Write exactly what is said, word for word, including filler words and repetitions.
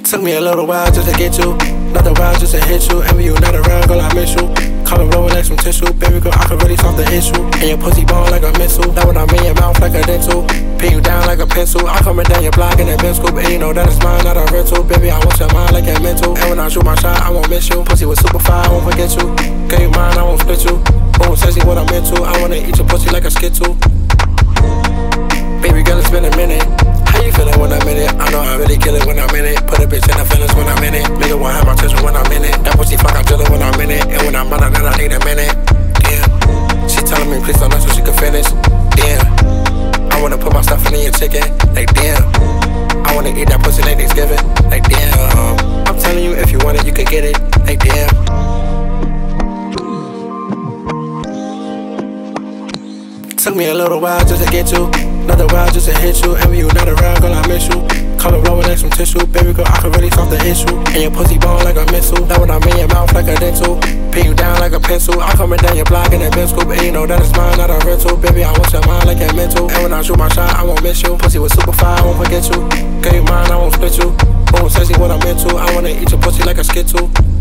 Took me a little while just to get you, another while just to hit you. And when you not around, girl, I miss you. Call it rolling like some tissue, baby girl, I can really solve the issue. And your pussy bone like a missile, that when I'm in your mouth like a dental. Pin you down like a pencil, I'm coming down your block in a bench scoop. And you know that it's mine, not a rental. Baby, I want your mind like a mental. And when I shoot my shot, I won't miss you. Pussy was super fire, I won't forget you. Girl, you mine, I won't split you. Oh, sexy what I'm into, I wanna eat your pussy like a skittle. Baby girl, it's been a minute. How you feeling when I'm in it? I know I really kill it when I'm in it. Put a bitch in the feelings when I'm in it. Nigga wanna have my attention when I'm in it. That pussy fuck, I feel it when I'm in it. And when I'm running, then I need a minute. Damn. She telling me please don't know so she can finish. Damn. I wanna put my stuff in your chicken. Like damn. I wanna eat that pussy like Thanksgiving. Like damn. I'm telling you if you want it, you can get it. Like damn. Took me a little while just to get you, another while just to hit you. And when you not around, girl, I miss you. Call it rolling like some tissue, baby girl, I can really solve the issue. And your pussy bone like a missile, that when I'm in your mouth like a dental. Pin you down like a pencil, I'm coming down your block in a bench scoop. And you know that it's mine, not a rental. Baby, I want your mind like a mental. And when I shoot my shot, I won't miss you. Pussy was super fire, I won't forget you. Girl, you mine, I won't split you. Oh, sexy what I'm into, I wanna eat your pussy like a skittle.